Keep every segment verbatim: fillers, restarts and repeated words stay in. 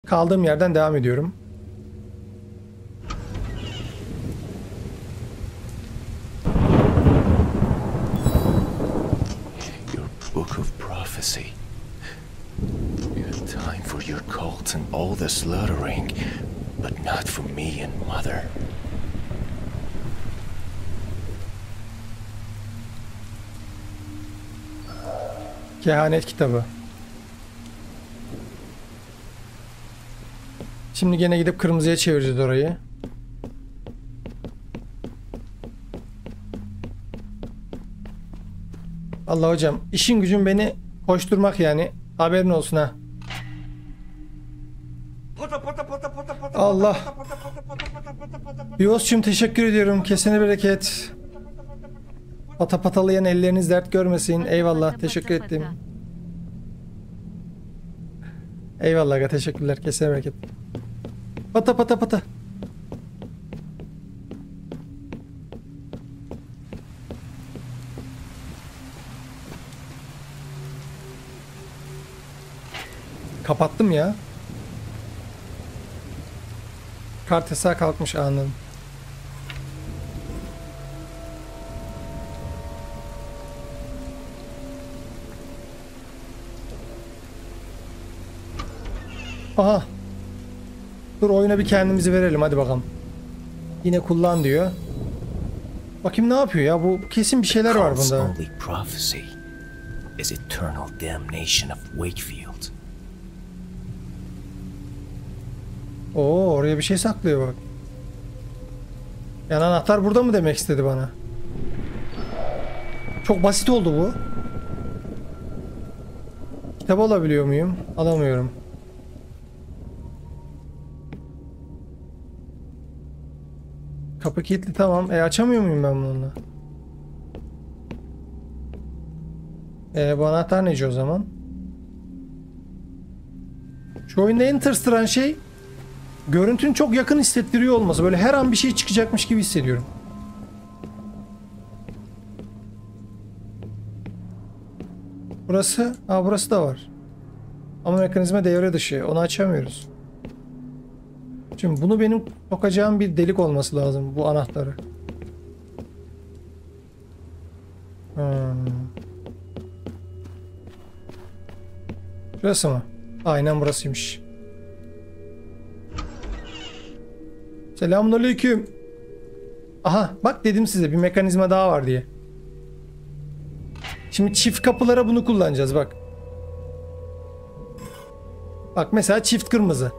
Kaldığım yerden devam ediyorum. Your book of prophecy. You had time for your cult and all the slaughtering, but not for me and Mother. Kehanet kitabı. Şimdi gene gidip kırmızıya çevireceğiz orayı. Allah hocam, işin gücün beni koşturmak yani. Haberin olsun ha. Allah. Yozçum teşekkür ediyorum. Kesene bereket. Pata patalayan elleriniz dert görmesin. Eyvallah, teşekkür ettim. Eyvallah aga, teşekkürler. Kesene bereket. Pata pata pata. Kapattım ya. Kart yasağı kalkmış, anladım. Aha. Dur, oyuna bir kendimizi verelim, hadi bakalım. Yine kullan diyor. Bakayım ne yapıyor ya, bu kesin bir şeyler var Cult's bunda. only prophecy is eternal damnation of Wakefield. Oo, oraya bir şey saklıyor bak. Yani anahtar burada mı demek istedi bana? Çok basit oldu bu. Kitap alabiliyor muyum? Alamıyorum. Kapı kilitli, tamam. E açamıyor muyum ben bununla? E bu anahtar nece o zaman? Şu oyunda en tırstıran şey görüntünün çok yakın hissettiriyor olması. Böyle her an bir şey çıkacakmış gibi hissediyorum. Burası, ha burası da var. Ama mekanizma devre dışı. Onu açamıyoruz. Şimdi bunu benim sokacağım bir delik olması lazım, bu anahtarı. Hmm. Burası mı? Aynen burasıymış. Selamünaleyküm. Aha bak, dedim size bir mekanizma daha var diye. Şimdi çift kapılara bunu kullanacağız bak. Bak mesela çift kırmızı.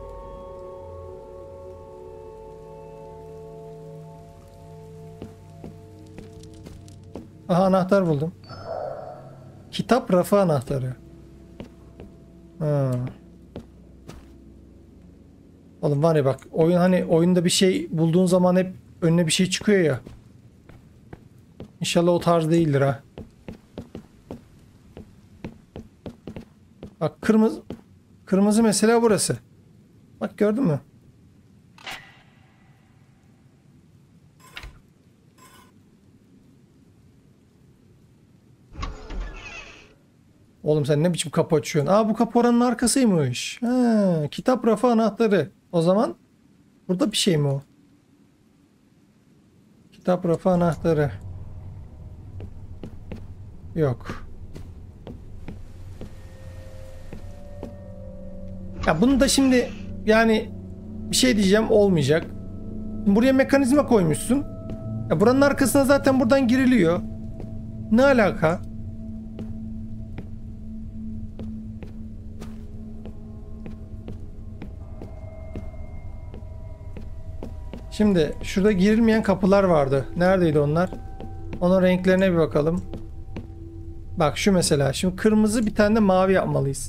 Aha, anahtar buldum. Kitap rafı anahtarı. Ha. Oğlum var ya bak, oyun hani oyunda bir şey bulduğun zaman hep önüne bir şey çıkıyor ya. İnşallah o tarz değildir ha. Bak kırmızı kırmızı mesela burası. Bak gördün mü? Oğlum sen ne biçim kapı açıyorsun? Aa, bu kapı oranın arkasıymış. Ha, kitap rafı anahtarı. O zaman burada bir şey mi o? Kitap rafı anahtarı. Yok. Ya bunu da şimdi yani bir şey diyeceğim, olmayacak. Buraya mekanizma koymuşsun. Ya buranın arkasına zaten buradan giriliyor. Ne alaka? Şimdi şurada girilmeyen kapılar vardı. Neredeydi onlar? Onun renklerine bir bakalım. Bak şu mesela. Şimdi kırmızı, bir tane de mavi yapmalıyız.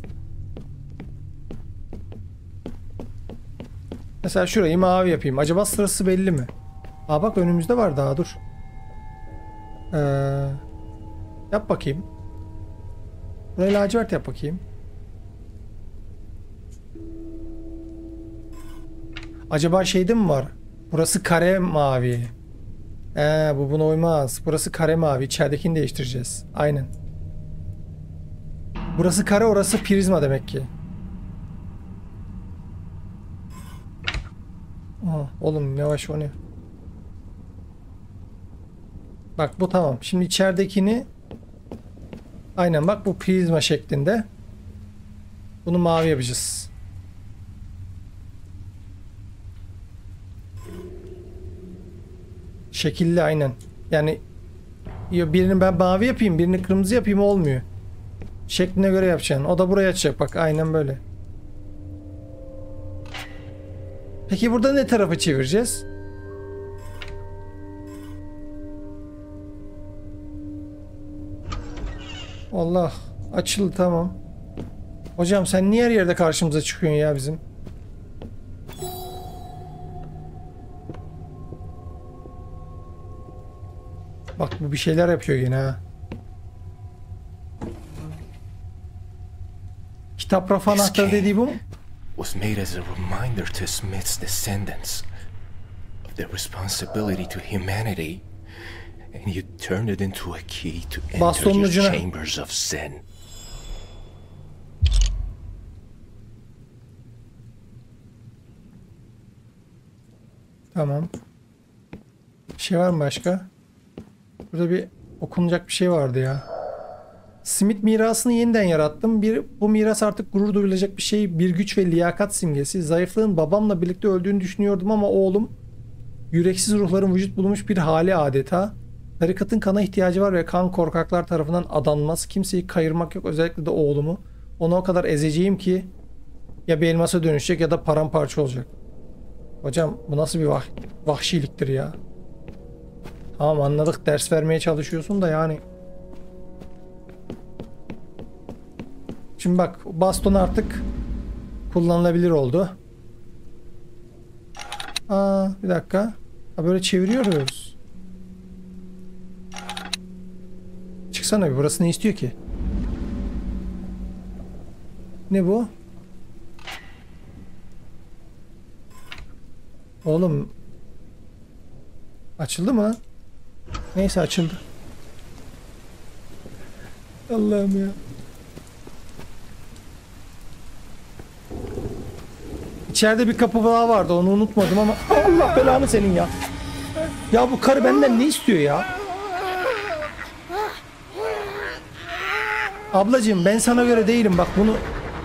Mesela şurayı mavi yapayım. Acaba sırası belli mi? Aa bak, önümüzde var daha, dur. Ee, yap bakayım. Burayı lacivert yap bakayım. Acaba şeyde mi var? Burası kare mavi. Ee, bu buna uymaz. Burası kare mavi. İçeridekini değiştireceğiz. Aynen. Burası kare, orası prizma demek ki. Aha, oğlum yavaş o ne? Bak bu tamam. Şimdi içeridekini aynen bak bu prizma şeklinde. Bunu mavi yapacağız. Şekilli aynen. Yani birini ben mavi yapayım, birini kırmızı yapayım olmuyor. Şekline göre yapacaksın. O da buraya açacak bak aynen böyle. Peki burada ne tarafa çevireceğiz? Allah açıldı tamam. Hocam sen niye her yerde karşımıza çıkıyorsun ya bizim? Bak bu bir şeyler yapıyor yine ha. Kitap rafı anahtarı dediği bu mu? Was made as a reminder to Smith's descendants of their responsibility to humanity, and you turned it into a key to enter Bastonun your ucuna. chambers of sin. Tamam. Bir şey var mı başka? Burada bir okunacak bir şey vardı ya. Smith mirasını yeniden yarattım. Bir, bu miras artık gurur duyulacak bir şey. Bir güç ve liyakat simgesi. Zayıflığın babamla birlikte öldüğünü düşünüyordum ama oğlum yüreksiz ruhların vücut bulmuş bir hali adeta. Tarikatın kana ihtiyacı var ve kan korkaklar tarafından adanmaz. Kimseyi kayırmak yok. Özellikle de oğlumu. Onu o kadar ezeceğim ki ya bir elmasa dönüşecek ya da paramparça olacak. Hocam bu nasıl bir vah vahşiliktir ya. Tamam anladık, ders vermeye çalışıyorsun da yani. Şimdi bak baston artık kullanılabilir oldu. Aa bir dakika. Ha, böyle çeviriyoruz. Çıksana bir, burası ne istiyor ki? Ne bu? Oğlum açıldı mı? Neyse açıldı. Allah'ım ya. İçeride bir kapı daha vardı, onu unutmadım ama Allah belanı senin ya. Ya bu karı benden ne istiyor ya? Ablacığım ben sana göre değilim bak bunu.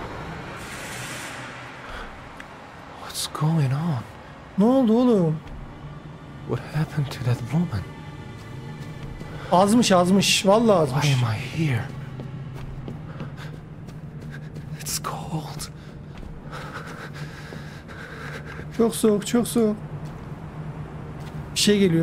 What's going on? Ne oldu oğlum? What happened to that woman? Azmış azmış vallahi Why azmış. am I here? It's cold. Çok soğuk çok soğuk. Bir şey geliyor.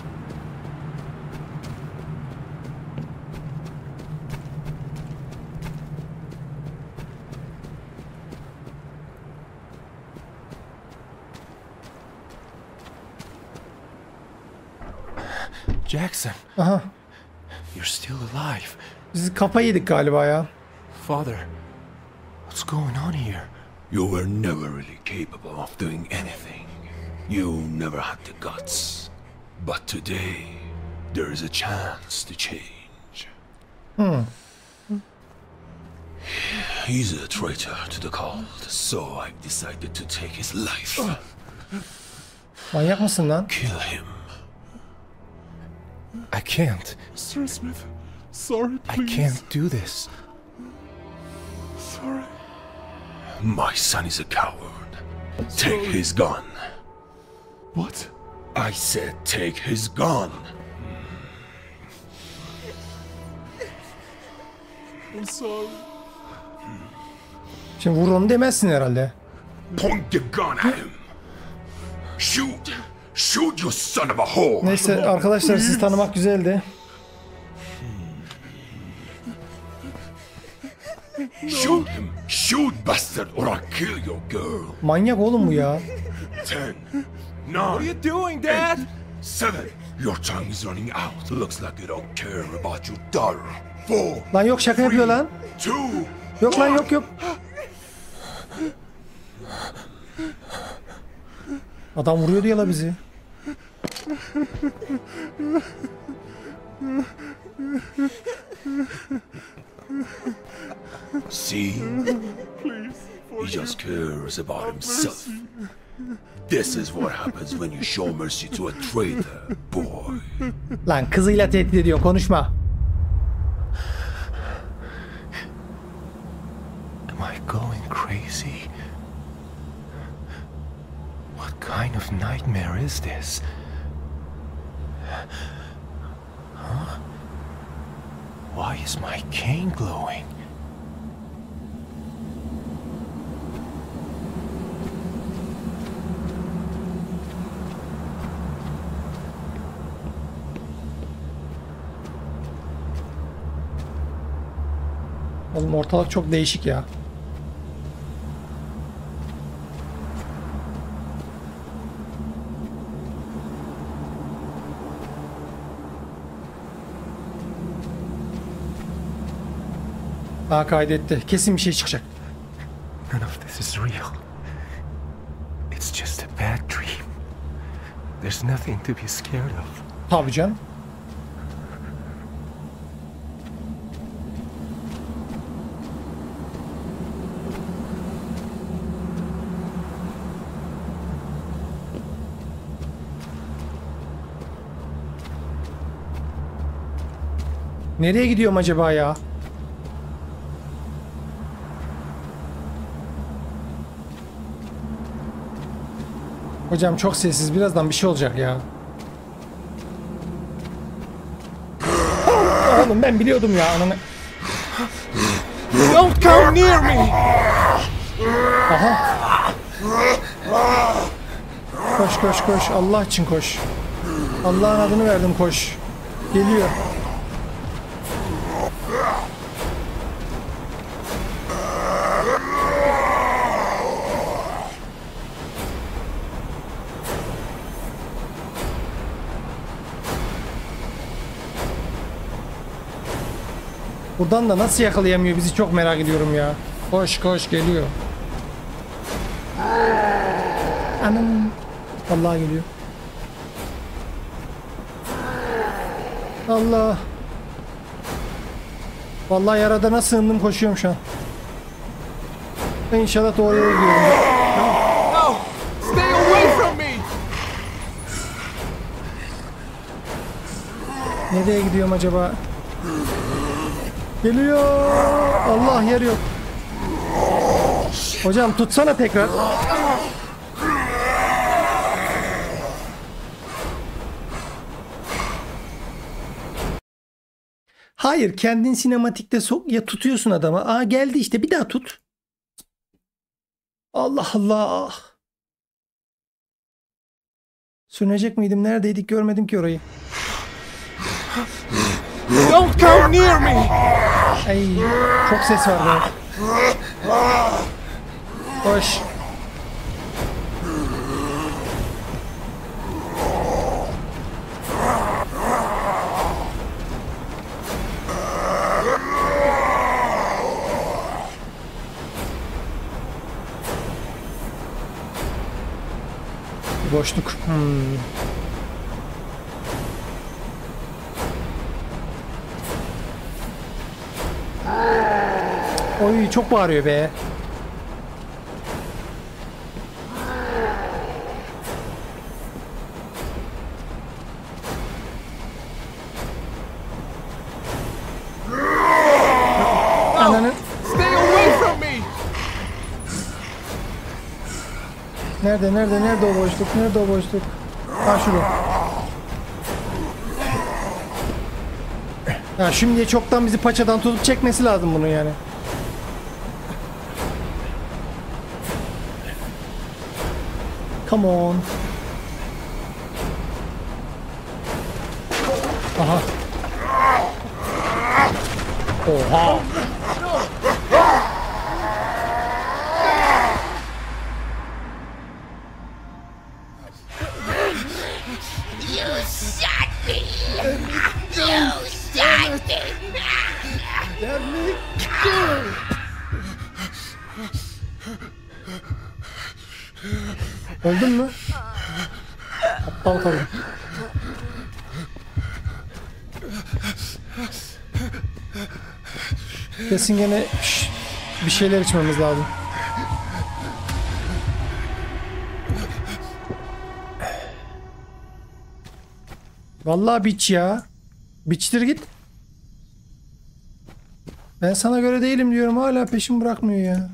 Jackson, Aha. you're still alive. Biz kafayı yedik galiba ya. Father, what's going on here? You were never really capable of doing anything. You never had the guts. But today, there is a chance to change. Hmm. He's a traitor to the cult, so I've decided to take his life. Manyak mısın lan? Kill him. I can't. Sir Smith, sorry, I can't do this. Sorry. My son is a coward. Take his gun. What? I said take his gun. I'm sorry. Şimdi vur onu demezsin herhalde. Point the gun at him. Shoot. Shoot, you son of a whore. Neyse arkadaşlar sizi tanımak güzeldi. Shoot him. Shoot, bastard, or I'll kill your girl. Manyak oğlum bu ya. Ten. What are Nine. you doing, Dad? Seven. Your time is running out. Looks like you don't care about your daughter. Four. Lan yok şaka yapıyor lan. Two. Yok lan yok yok. Adam vuruyordu ya la bizi. See? He just cares about himself. This is what happens when you show mercy to a traitor, boy. Lan kızıyla tehdit ediyor, konuşma. Am I going crazy? What kind of nightmare is this? Huh? Why is my cane glowing? Oğlum ortalık çok değişik ya. Aa, kaydetti. Kesin bir şey çıkacak. None of this is real. It's just a bad dream. There's nothing to be scared of. Tabii canım. Nereye gidiyorum acaba ya? Hocam çok sessiz. Birazdan bir şey olacak ya. Oğlum ben biliyordum ya ananı. Don't come near me! Aha. Koş koş koş. Allah için koş. Allah'ın adını verdim, koş. Geliyor. Buradan da nasıl yakalayamıyor bizi, çok merak ediyorum ya. Koş koş, geliyor. Anam. Allah geliyor. Allah. Vallahi yaradana sığındım, koşuyorum şu an. İnşallah doğru yere gidiyorum. No! Stay away from me! Nereye gidiyorum acaba? Geliyor. Allah, yer yok. Hocam tutsana tekrar. Hayır, kendin sinematikte sok ya, tutuyorsun adama. Aa, geldi işte, bir daha tut. Allah Allah. Sönecek miydim? Neredeydik? Görmedim ki orayı. Don't come near me! Ay, çok ses var be. Koş. Boşluk. Hmm. Oy, çok bağırıyor be. Ananı. Stay away from me! Nerede nerede nerede o boşluk? Nerede o boşluk? Ha, şurada. Ya şimdi çoktan bizi paçadan tutup çekmesi lazım bunun yani. Come on. Aha. Oha. You shot me! You shot me! Öldün mü? Aptal kadın. Kesin gene şş, bir şeyler içmemiz lazım. Vallahi biç ya. Biçtir git. Ben sana göre değilim diyorum. Hala peşimi bırakmıyor ya.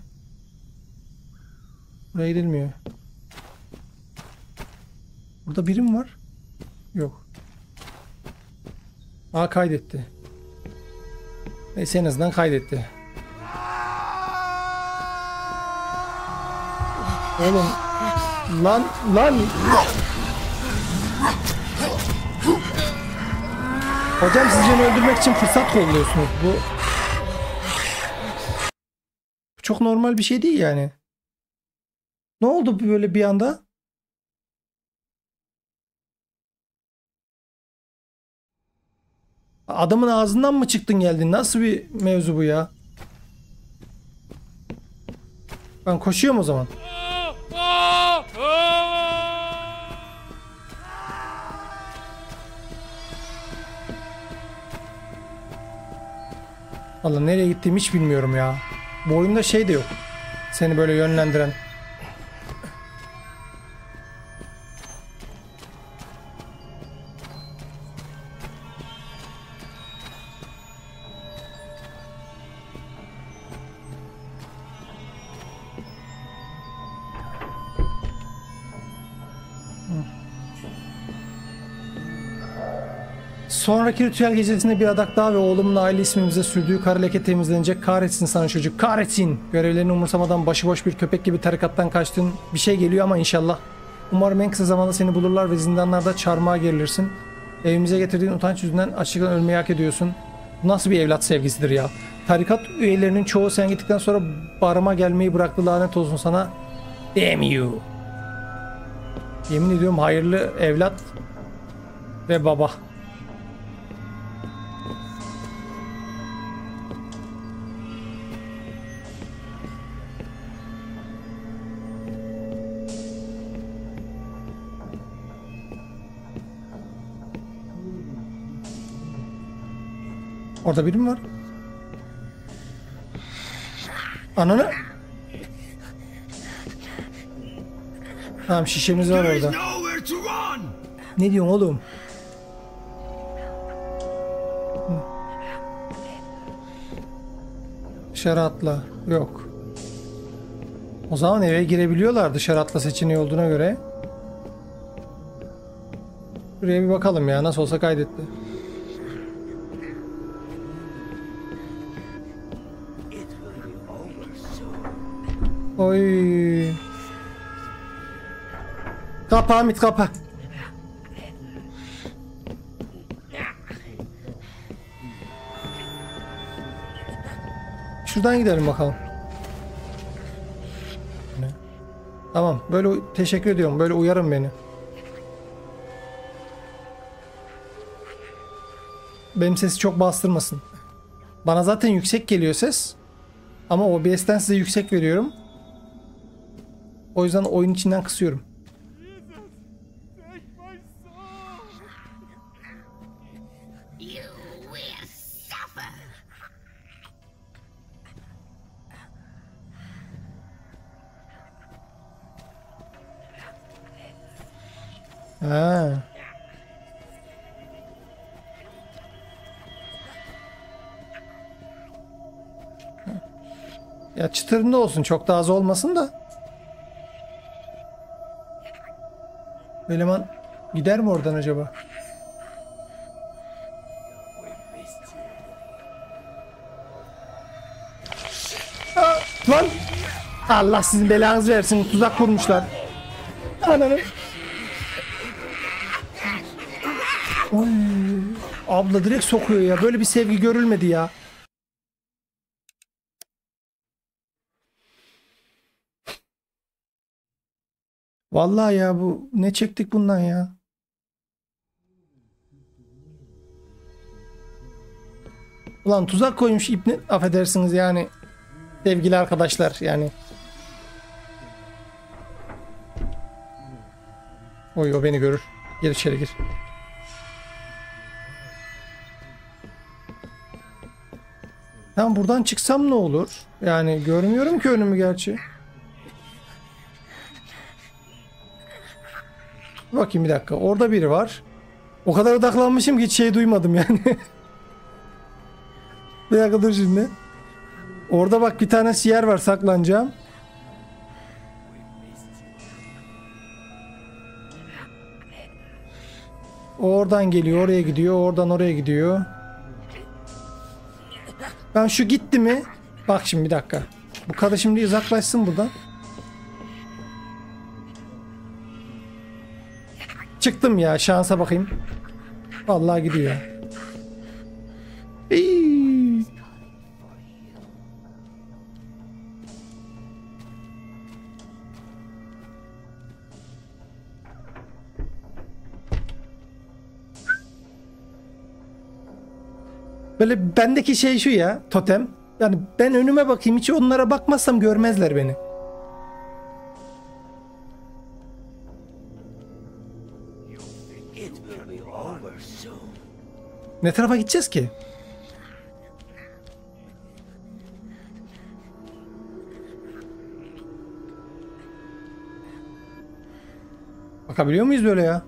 Buraya gidilmiyor. Burada birim var. Yok. Aa, kaydetti. Neyse, en azından kaydetti. Oğlum. Lan lan. Hocam, siz beni öldürmek için fırsat kolluyorsunuz. Bu çok normal bir şey değil yani. Ne oldu böyle bir anda? Adamın ağzından mı çıktın geldin? Nasıl bir mevzu bu ya? Ben koşuyorum o zaman. Vallahi nereye gittiğimi hiç bilmiyorum ya. Bu oyunda şey de yok. Seni böyle yönlendiren. Sonraki ritüel gecesinde bir adak daha ve oğlumun aile ismimize sürdüğü kara leke temizlenecek. Kahretsin sana çocuk, kahretsin. Görevlerini umursamadan başıboş bir köpek gibi tarikattan kaçtın. Bir şey geliyor ama inşallah. Umarım en kısa zamanda seni bulurlar ve zindanlarda çarmıha gerilirsin. Evimize getirdiğin utanç yüzünden açlıktan ölmeyi hak ediyorsun. Bu nasıl bir evlat sevgisidir ya? Tarikat üyelerinin çoğu sen gittikten sonra barıma gelmeyi bıraktı, lanet olsun sana. Damn you. Yemin ediyorum, hayırlı evlat ve baba. Orada biri mi var? Ananı. Tamam, şişemiz var orada. Ne diyorsun oğlum? Dışarı atla. Yok. O zaman eve girebiliyorlar dışarı atla seçeneği olduğuna göre. Buraya bir bakalım ya, nasıl olsa kaydetti. Oy. Kapa Hamit, kapa. Şuradan gidelim bakalım. Ne? Tamam, böyle teşekkür ediyorum. Böyle uyarın beni. Benim sesi çok bastırmasın. Bana zaten yüksek geliyor ses. Ama O B S'ten size yüksek veriyorum. O yüzden oyun içinden kısıyorum. Ha. Ya çıtırında olsun, çok da az olmasın da. Eleman gider mi oradan acaba? Aa, lan! Allah sizin belanızı versin, tuzak kurmuşlar. Ananı. Oy. Abla direkt sokuyor ya. Böyle bir sevgi görülmedi ya. Vallahi ya, bu ne çektik bundan ya. Ulan tuzak koymuş İbni, affedersiniz yani. Sevgili arkadaşlar yani. Oy, o beni görür. Gir içeri, gir. Tamam, buradan çıksam ne olur? Yani görmüyorum ki önümü gerçi. Bakayım bir dakika. Orada biri var. O kadar odaklanmışım ki hiç şey duymadım yani. Bir dakika dur şimdi. Orada bak bir tane yer var, saklanacağım. O oradan geliyor, oraya gidiyor, oradan oraya gidiyor. Ben şu gitti mi? Bak şimdi bir dakika. Bu kadar şimdi uzaklaşsın buradan. Çıktım ya, şansa bakayım. Vallahi gidiyor. İyi. Böyle bendeki şey şu ya, totem. Yani ben önüme bakayım, hiç onlara bakmazsam görmezler beni. Ne tarafa gideceğiz ki? Bakabiliyor muyuz böyle ya?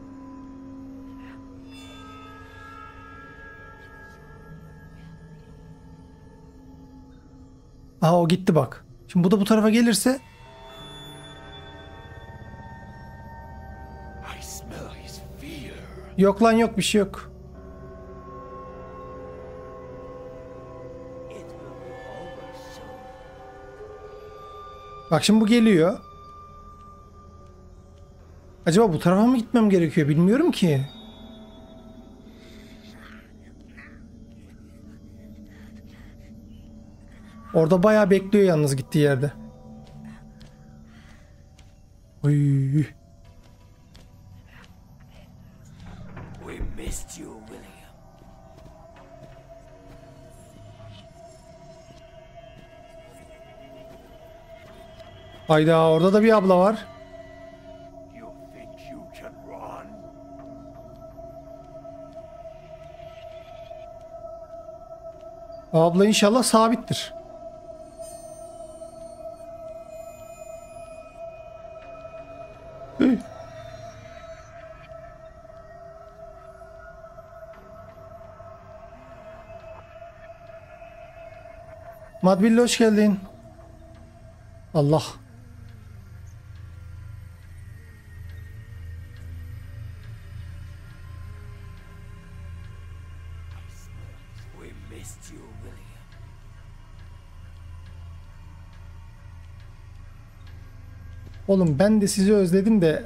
Aha, o gitti bak. Şimdi bu da bu tarafa gelirse. Yok lan, yok bir şey yok. Bak şimdi bu geliyor. Acaba bu tarafa mı gitmem gerekiyor? Bilmiyorum ki. Orada bayağı bekliyor yalnız gittiği yerde. Oy. Hayda, orada da bir abla var. O abla inşallah sabittir. Hı. Madbilli hoş geldin. Allah. Oğlum ben de sizi özledim de.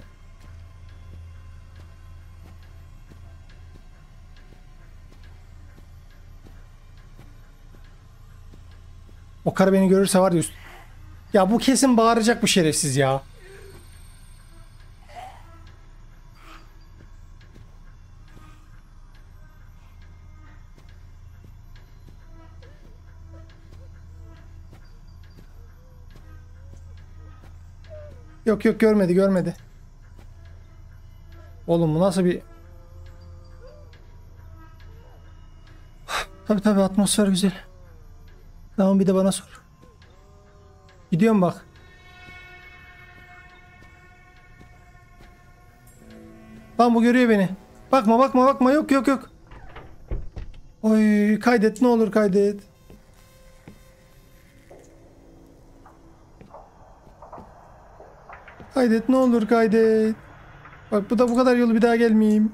O karı beni görürse var ya üst... Ya bu kesin bağıracak bu şerefsiz ya. Yok yok, görmedi görmedi. Oğlum bu nasıl bir... Tabii tabii, atmosfer güzel. Tamam, bir de bana sor. Gidiyorum bak. Tamam, bu görüyor beni. Bakma bakma bakma, yok yok yok. Oy, kaydet ne olur, kaydet. Kaydet ne olur, kaydet. Bak bu da bu kadar yolu bir daha gelmeyeyim.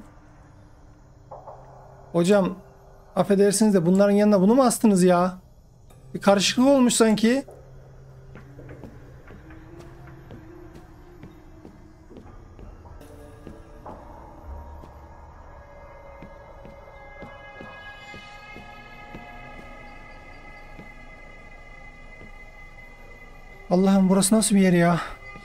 Hocam affedersiniz de bunların yanına bunu mu astınız ya? Bir karışıklık olmuş sanki. Allah'ım, burası nasıl bir yer ya?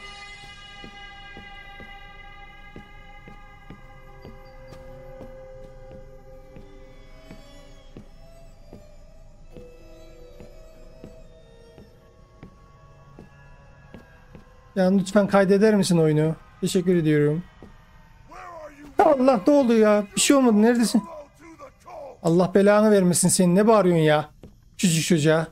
Ya lütfen kaydeder misin oyunu? Teşekkür ediyorum. Allah, ne oldu ya? Bir şey olmadı. Neredesin? Allah belanı vermesin senin. Ne bağırıyorsun ya? Küçücük çocuğa.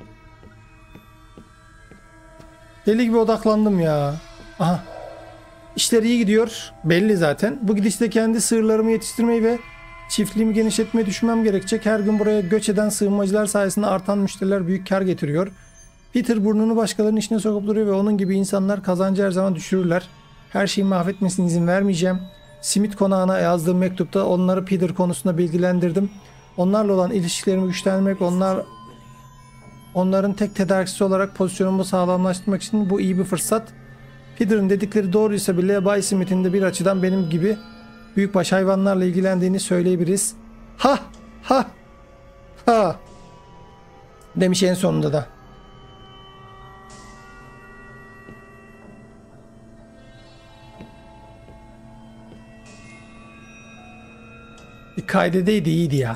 Deli gibi odaklandım ya. Aha. İşler iyi gidiyor. Belli zaten. Bu gidişte kendi sığırlarımı yetiştirmeyi ve çiftliğimi genişletmeyi düşünmem gerekecek. Her gün buraya göç eden sığınmacılar sayesinde artan müşteriler büyük kar getiriyor. Peter burnunu başkalarının işine sokup duruyor ve onun gibi insanlar kazancı her zaman düşürürler. Her şeyi mahvetmesine izin vermeyeceğim. Smith konağına yazdığım mektupta onları Peter konusunda bilgilendirdim. Onlarla olan ilişkilerimi güçlendirmek, onlar onların tek tedarikçisi olarak pozisyonumu sağlamlaştırmak için bu iyi bir fırsat. Peter'ın dedikleri doğruysa bile Bay Smith'in de bir açıdan benim gibi büyükbaş hayvanlarla ilgilendiğini söyleyebiliriz. Ha ha ha demiş en sonunda da. Bir kaydedeydi iyiydi ya.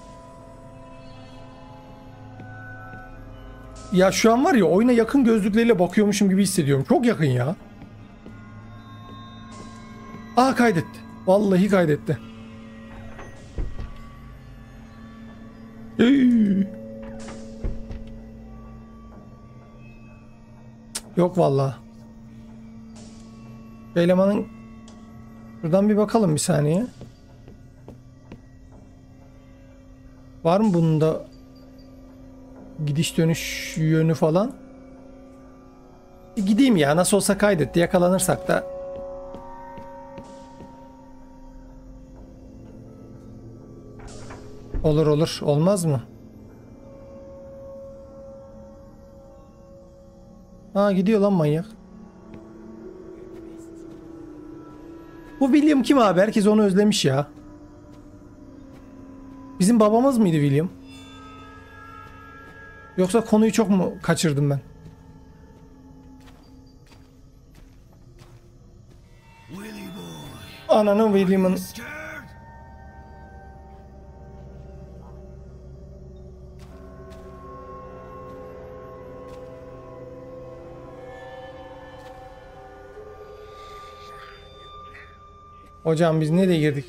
Ya şu an var ya oyuna yakın gözlükleriyle bakıyormuşum gibi hissediyorum. Çok yakın ya. Aa kaydetti. Vallahi kaydetti. Hey. Yok vallahi. Elemanın buradan bir bakalım bir saniye. Var mı bunun da gidiş dönüş yönü falan? E gideyim ya, nasıl olsa kaydetti, yakalanırsak da. Olur olur, olmaz mı? Ha gidiyor lan manyak. Bu William kim abi? Herkes onu özlemiş ya. Bizim babamız mıydı William? Yoksa konuyu çok mu kaçırdım ben? Ananın William'ın... Hocam biz nereye girdik?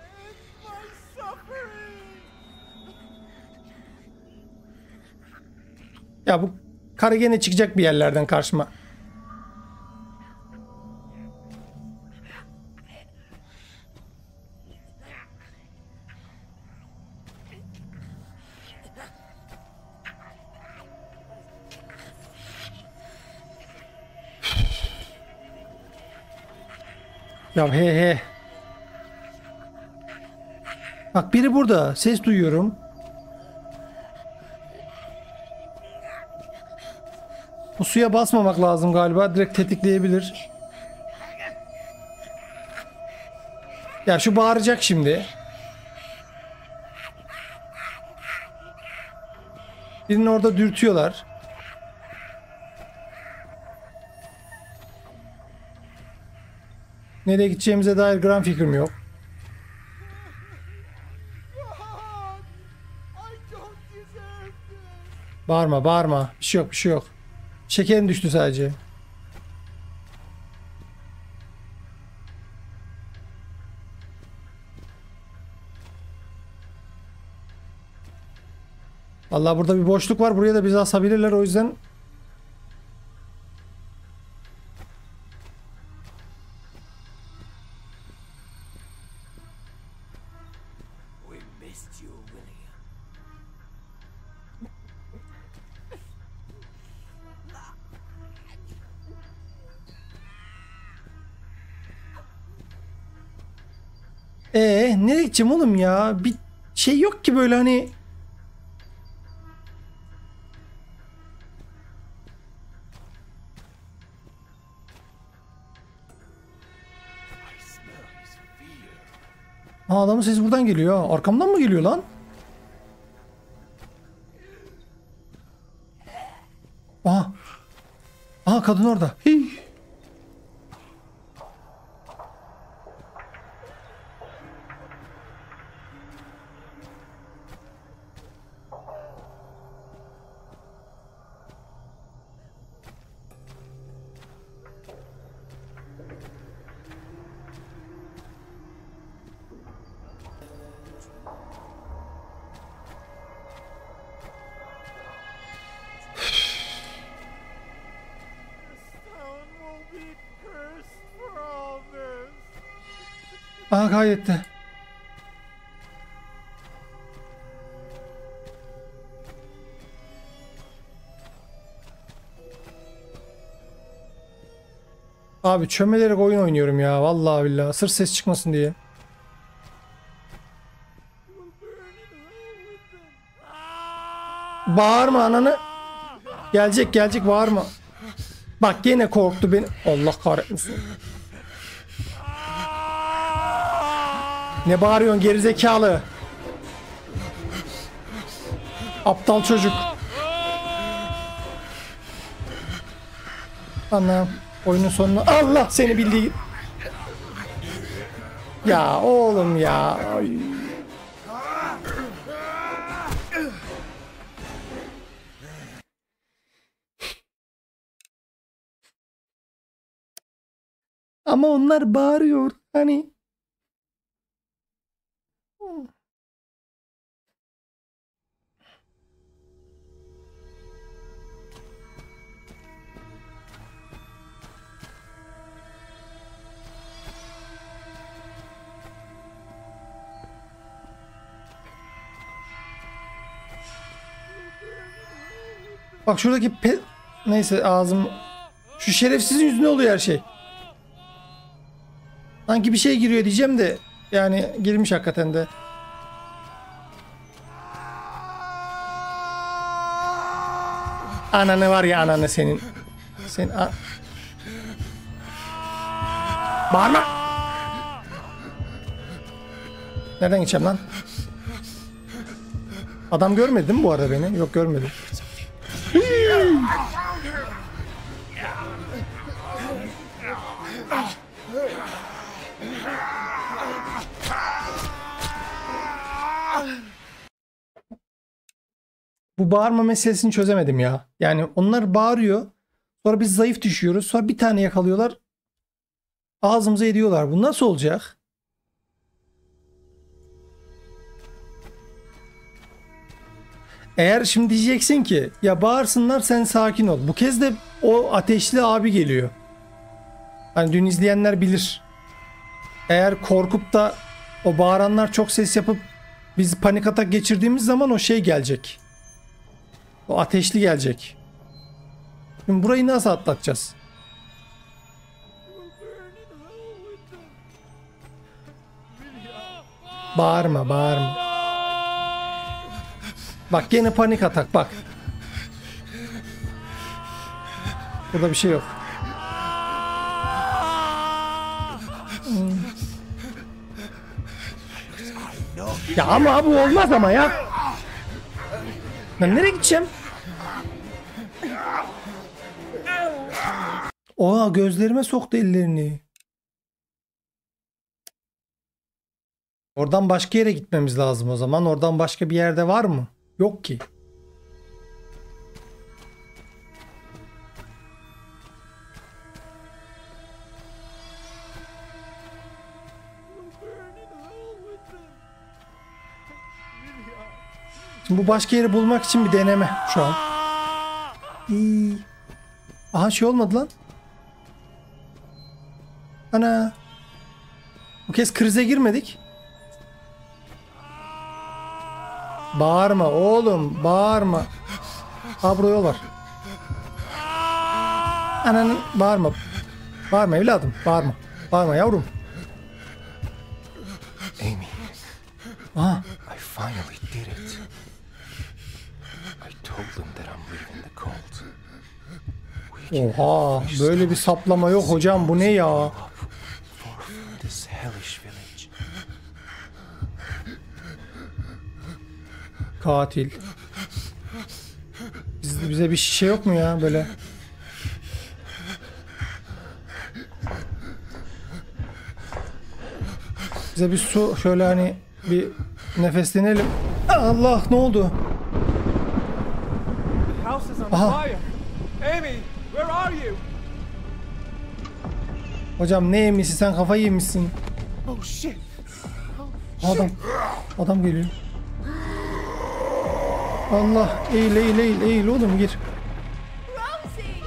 Ya bu karı gene çıkacak bir yerlerden karşıma. Ya he he. Bak biri burada. Ses duyuyorum. Bu suya basmamak lazım galiba. Direkt tetikleyebilir. Ya şu bağıracak şimdi. Birini orada dürtüyorlar. Nereye gideceğimize dair gram fikrim yok. Bağırma bağırma. Bir şey yok bir şey yok. Şekerin düştü sadece. Vallahi burada bir boşluk var. Buraya da bizi asabilirler, o yüzden. Ee, nereye gideceğim oğlum ya? Bir şey yok ki böyle hani. Aa, adamın sesi buradan geliyor. Arkamdan mı geliyor lan? Aha. Aha, kadın orada. Hii. Aha kaydetti. Abi çömelerek oyun oynuyorum ya. Vallahi billahi. Sırf ses çıkmasın diye. Bağırma ananı. Gelecek gelecek bağırma. Bak gene korktu beni. Allah kahretmesin. Ne bağırıyorsun gerizekalı? Aptal çocuk. Anam. Oyunun sonuna. Allah seni bildiği. Ya oğlum ya. Ay. Ama onlar bağırıyor. Hani. Bak şuradaki pe... Neyse ağzım... Şu şerefsizin yüzüne oluyor her şey. Sanki bir şey giriyor diyeceğim de... Yani girmiş hakikaten de. Ananı var ya ananı senin. Sen... A... Bağırma! Nereden geçeceğim lan? Adam görmedi mi bu arada beni? Yok görmedi. Bu bağırma meselesini çözemedim ya. Yani onlar bağırıyor. Sonra biz zayıf düşüyoruz. Sonra bir tane yakalıyorlar. Ağzımıza ediyorlar. Bu nasıl olacak? Eğer şimdi diyeceksin ki ya bağırsınlar sen sakin ol. Bu kez de o ateşli abi geliyor. Hani dün izleyenler bilir. Eğer korkup da o bağıranlar çok ses yapıp biz panik atak geçirdiğimiz zaman o şey gelecek. O ateşli gelecek. Şimdi burayı nasıl atlatacağız? Bağırma, bağırma. Bak gene panik atak bak. Burada bir şey yok. Hmm. Ya ama bu olmaz ama ya. Ben nereye gideceğim? Oha gözlerime soktu ellerini. Oradan başka yere gitmemiz lazım o zaman. Oradan başka bir yerde var mı? Yok ki. Şimdi bu başka yeri bulmak için bir deneme şu an. İyi. Aha şey olmadı lan. Ana. Bu kez krize girmedik. Bağırma oğlum, bağırma. Ha burada yol var. Ananın bağırma. Bağırma evladım, bağırma. Bağırma yavrum. Amy. Aha. I finally did it. I told them that I'm leaving the cult. Oha, böyle bir saplama yok hocam, bu ne ya? For this hellish village. Katil. Biz, bize bir şişe yok mu ya böyle? Bize bir su şöyle hani bir nefeslenelim. Allah ne oldu? Aha. Amy, where are you? Hocam ne yemişsin sen kafayı yemişsin. Oh shit. Adam. Adam geliyor. Allah eğil eğil eğil eğil oğlum gir. Rosie!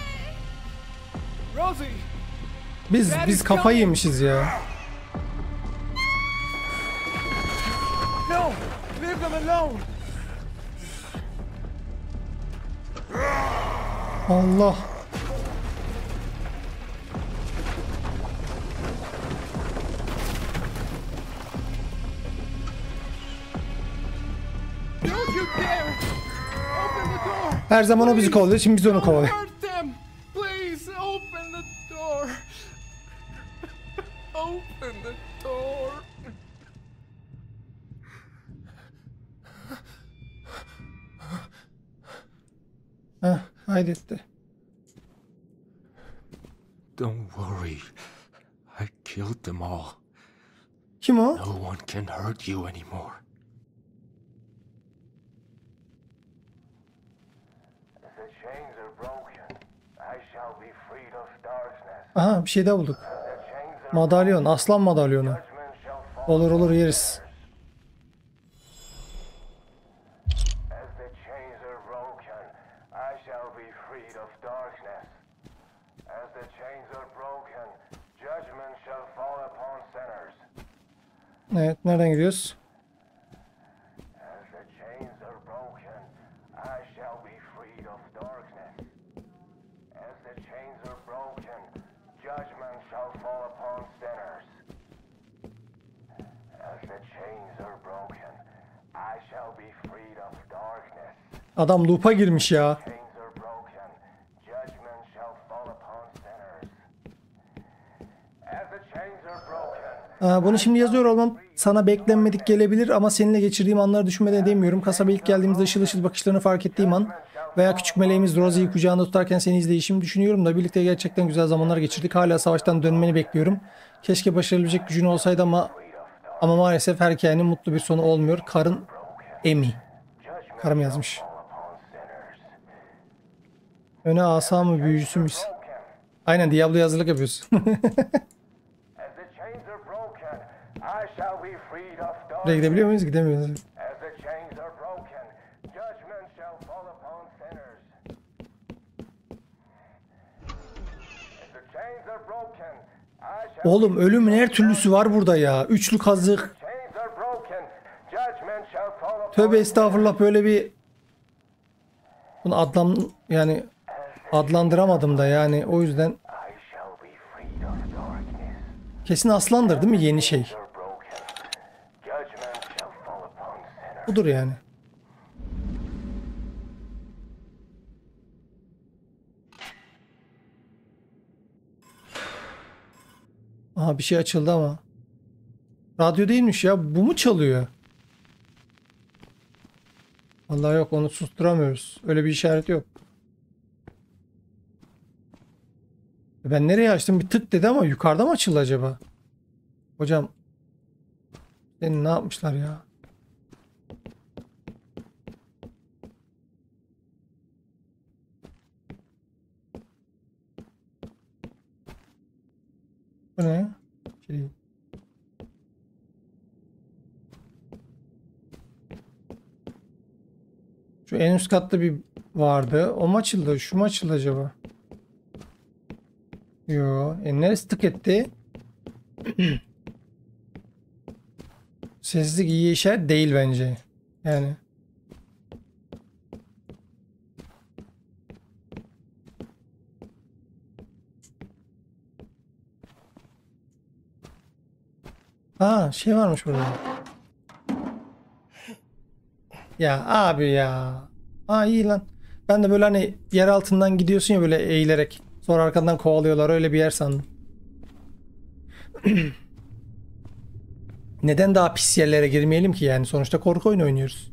Rosie! Biz biz kafayı yemişiz ya. alone! Allah. Don't you dare! Open the door! Her zaman o bizi kovalıyor. Şimdi biz onu kovalıyor. Hurt them! Please open the door! Open the door! Heh, haydetti. Don't worry. I killed them all. Kim o? No one can hurt you anymore. The chains are broken. I shall be freed of darkness. Aha, bir şey daha bulduk. The chains are Madalyon. Aslan madalyonu. judgment shall fall. Olur olur yeriz. As the chains are broken, I shall be freed of darkness. As the chains are broken, judgment shall fall upon sinners. Evet, nereden gidiyoruz? As the chains are broken, I shall be freed of darkness. As the chains are broken, judgment shall fall upon sinners. As the chains are broken, I shall be freed of darkness. Adam loop'a girmiş ya. Chains are broken, judgment shall fall upon sinners. As the chains are broken, Aa, bunu şimdi yazıyor olmam sana beklenmedik gelebilir ama seninle geçirdiğim anları düşünmeden edemiyorum. Kasaba ilk geldiğimizde ışıl ışıl bakışlarını fark ettiğim an veya küçük meleğimiz Rosie'yi kucağında tutarken seni izleyişimi düşünüyorum da birlikte gerçekten güzel zamanlar geçirdik. Hala savaştan dönmeni bekliyorum. Keşke başarabilecek gücün olsaydı ama ama maalesef her hikayenin mutlu bir sonu olmuyor. Karın Emi. Karım yazmış. Öne asa mı büyücüsümüz? Aynen Diablo'ya hazırlık yapıyoruz. as the chains are broken, I shall be freed of Buraya darkness. gidebiliyor muyuz? Gidemiyoruz. As the chains are broken, judgment shall fall upon sinners. As the chains are broken, I shall Oğlum ölümün her türlüsü var burada ya. Üçlü kazık. chains are broken, judgment shall fall upon Tövbe estağfurullah böyle bir bunu adlan yani adlandıramadım da yani o yüzden I shall be freed of darkness. kesin aslandır değil mi yeni şey? Are broken, judgment shall fall upon sinners. Budur yani. Aha bir şey açıldı ama. Radyo değilmiş ya. Bu mu çalıyor? Vallahi yok onu susturamıyoruz. Öyle bir işaret yok. Ben nereye açtım? Bir tık dedi ama yukarıda mı açıldı acaba? Hocam senin ne yapmışlar ya? Bu ne? Şey. Şu en üst katta bir vardı. O mu açıldı? Şu mu açıldı acaba? Yo. E neresi tık etti? Sessizlik iyi işaret değil bence. Yani. Aa şey varmış burada. Ya abi ya. Aa iyi lan. Ben de böyle hani yer altından gidiyorsun ya böyle eğilerek. Sonra arkandan kovalıyorlar öyle bir yer sandım. Neden daha pis yerlere girmeyelim ki yani? Sonuçta korku oyunu oynuyoruz.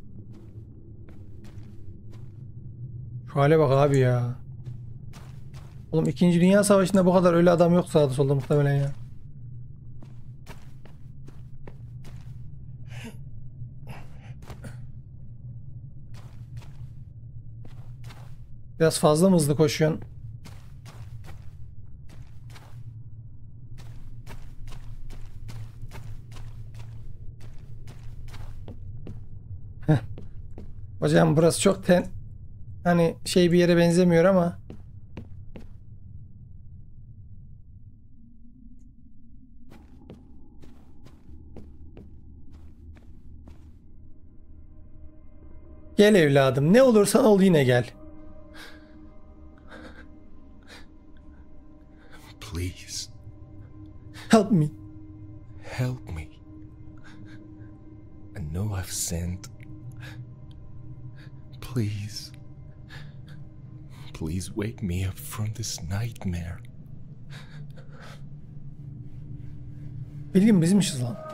Şu hale bak abi ya. Oğlum İkinci Dünya Savaşı'nda bu kadar ölü adam yok sağda solda muhtemelen ya. Biraz fazla mı hızlı koşuyorsun? Heh. Hocam burası çok ten hani şey bir yere benzemiyor ama Gel evladım. Ne olursan ol yine gel. Please, Help me. help me. I know I've sinned. Please. Please wake me up from this nightmare. Bilgin bizmişiz lan.